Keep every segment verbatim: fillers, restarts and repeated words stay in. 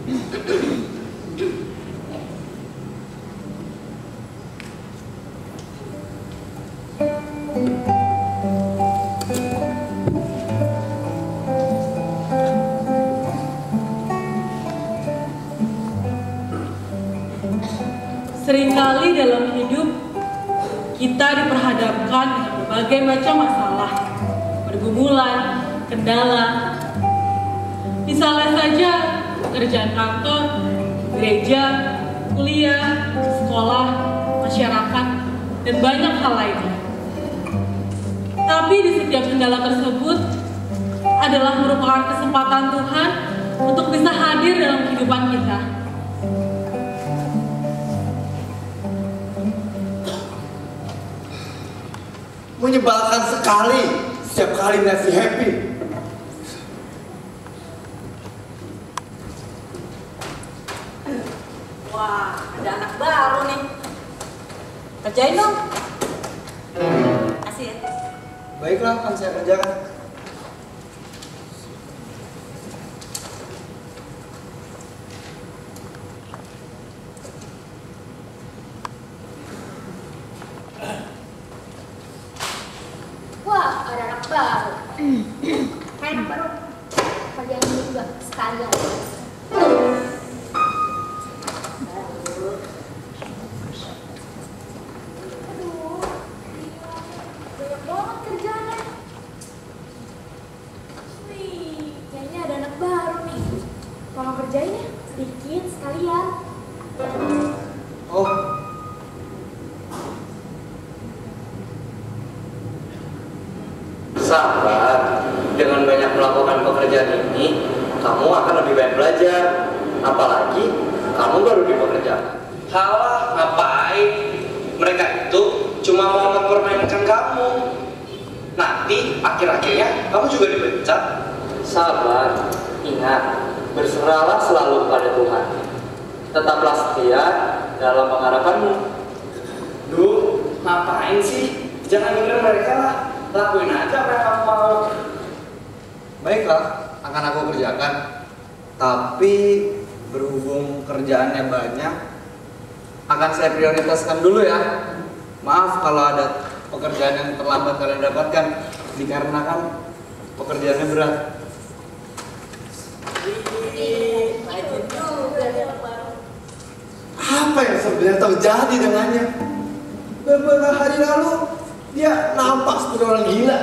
Seringkali dalam hidup kita diperhadapkan dengan berbagai macam masalah, pergumulan, kendala. Misalnya saja pekerjaan kantor, gereja, kuliah, sekolah, masyarakat, dan banyak hal lainnya. Tapi di setiap kendala tersebut adalah merupakan kesempatan Tuhan untuk bisa hadir dalam kehidupan kita. Menyebalkan sekali setiap kali nasi happy. Wah, ada anak baru nih. Kerjain dong. Kasih ya. Baiklah, akan saya kerjakan. Wah, ada anak baru. Hai anak baru. Kerjaan ini juga sekalian. Aduh, banyak banget kerjaannya. Nih, kayaknya ada anak baru nih. Tolong kerjain ya, sedikit sekalian. Oh, sabar. Dengan banyak melakukan pekerjaan ini, kamu akan lebih baik belajar. Apalagi kamu baru di pekerjaan. Halah, ngapain? Mereka itu cuma mau mempermainkan kamu. Nanti akhir-akhirnya kamu juga dipecat. Sabar, ingat, berserahlah selalu pada Tuhan. Tetaplah setia dalam pengharapanmu. Duh, ngapain sih? Jangan dengerin mereka lah. Lakuin aja apa yang kamu mau. Baiklah, akan aku kerjakan. Tapi berhubung kerjaannya banyak, akan saya prioritaskan dulu ya. Maaf kalau ada pekerjaan yang terlambat kalian dapatkan, dikarenakan pekerjaannya berat. Rajin juga nih anak baru. Apa yang sebenarnya terjadi dengannya? Beberapa hari lalu dia nampak seperti orang gila.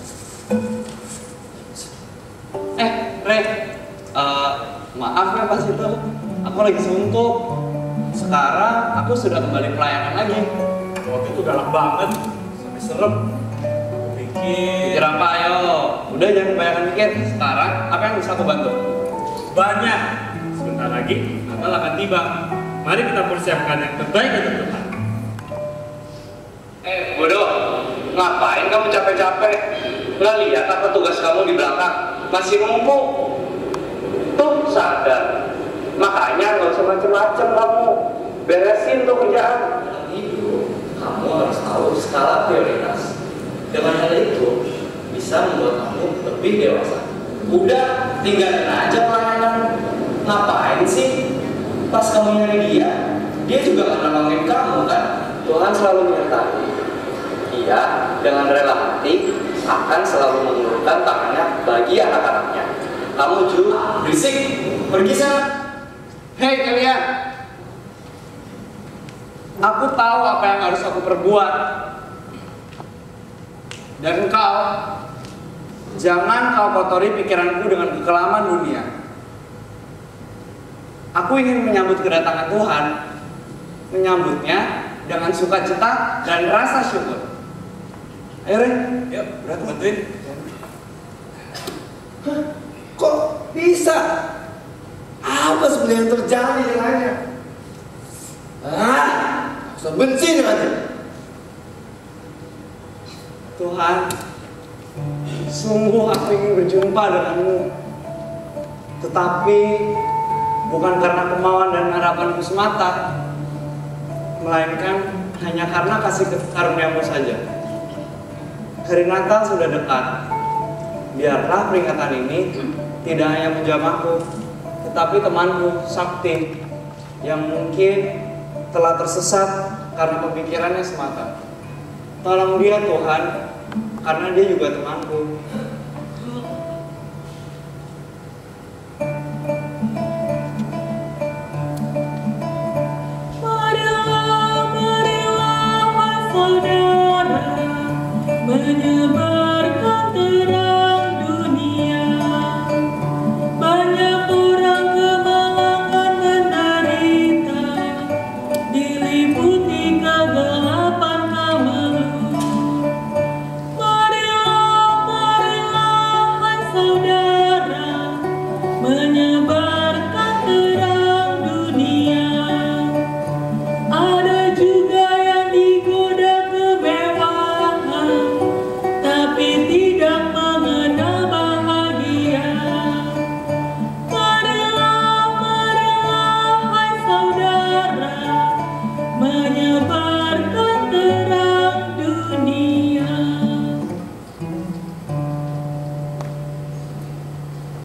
Eh, Re, uh, maaf ya pas itu, aku lagi suntuk. Sekarang aku sudah kembali pelayanan lagi. Waktu itu galak banget, sampai serem. Pikir Pikir apa ayo? Udah jangan kebanyakan mikir. Sekarang apa yang bisa aku bantu? banyak. Sebentar lagi Natal akan tiba. Mari kita persiapkan yang terbaik untuk Tuhan. Eh, bodoh, ngapain kamu capek-capek? Nggak lihat apa tugas kamu di belakang? Masih numpuk. Tuh, sadar. Makanya nggak usah macem-macem kamu. Beresin tuh kerjaan. Itu kamu harus tahu skala prioritas. Dengan hal itu bisa membuat kamu lebih dewasa. Udah, tinggalin aja pelayanan. Ngapain sih? Pas kamu nyari dia, dia juga akan nolongin kamu kan? Tuhan selalu menyertai. Ia dengan rela hati akan selalu mengulurkan tangannya bagi anak-anaknya. Kamu juga Berisik, pergi sana. Hei kalian, aku tahu apa yang harus aku perbuat. Dan kau, jangan kau kotori pikiranku dengan kekelaman dunia. Aku ingin menyambut kedatangan Tuhan, menyambutnya dengan sukacita dan rasa syukur. Ayo Ren, yuk, berat bantuin. kok bisa? Apa sebenarnya yang terjadi dengannya? Ah, saya benci dengannya. Tuhan, sungguh aku ingin berjumpa denganmu. Tetapi bukan karena kemauan dan harapanku semata, melainkan hanya karena kasih karunia-Mu saja. Hari Natal sudah dekat. Biarlah peringatan ini tidak hanya menjamahku, tetapi temanku Sakti yang mungkin telah tersesat karena pemikirannya semata. Tolong dia Tuhan, karena dia juga temanku.